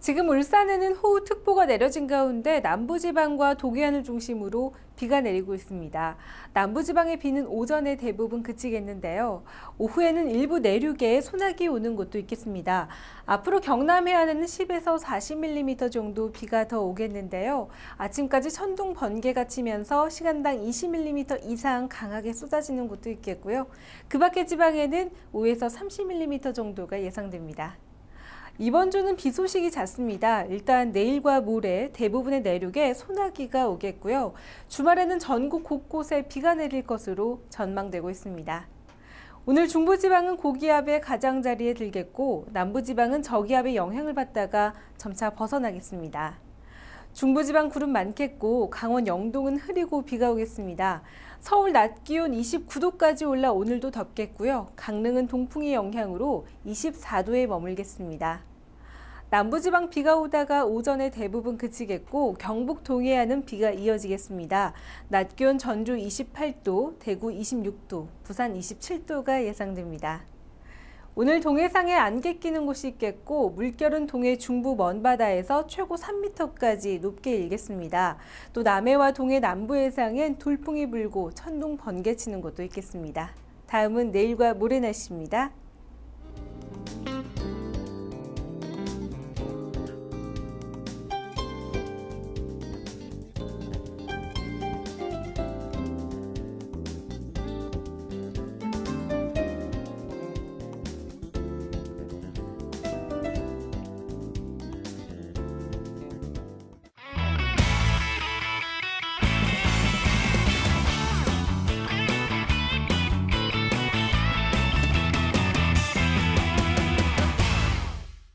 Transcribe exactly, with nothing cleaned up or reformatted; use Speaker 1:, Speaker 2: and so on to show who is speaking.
Speaker 1: 지금 울산에는 호우특보가 내려진 가운데 남부지방과 동해안을 중심으로 비가 내리고 있습니다. 남부지방의 비는 오전에 대부분 그치겠는데요. 오후에는 일부 내륙에 소나기 오는 곳도 있겠습니다. 앞으로 경남 해안에는 십에서 사십 밀리미터 정도 비가 더 오겠는데요. 아침까지 천둥, 번개가 치면서 시간당 이십 밀리미터 이상 강하게 쏟아지는 곳도 있겠고요. 그 밖의 지방에는 오에서 삼십 밀리미터 정도가 예상됩니다. 이번 주는 비 소식이 잦습니다. 일단 내일과 모레 대부분의 내륙에 소나기가 오겠고요. 주말에는 전국 곳곳에 비가 내릴 것으로 전망되고 있습니다. 오늘 중부지방은 고기압의 가장자리에 들겠고 남부지방은 저기압의 영향을 받다가 점차 벗어나겠습니다. 중부지방 구름 많겠고 강원 영동은 흐리고 비가 오겠습니다. 서울 낮 기온 이십구 도까지 올라 오늘도 덥겠고요. 강릉은 동풍의 영향으로 이십사 도에 머물겠습니다. 남부지방 비가 오다가 오전에 대부분 그치겠고 경북 동해안은 비가 이어지겠습니다. 낮 기온 전주 이십팔 도, 대구 이십육 도, 부산 이십칠 도가 예상됩니다. 오늘 동해상에 안개 끼는 곳이 있겠고 물결은 동해 중부 먼바다에서 최고 삼 미터까지 높게 일겠습니다. 또 남해와 동해 남부 해상엔 돌풍이 불고 천둥 번개 치는 곳도 있겠습니다. 다음은 내일과 모레 날씨입니다.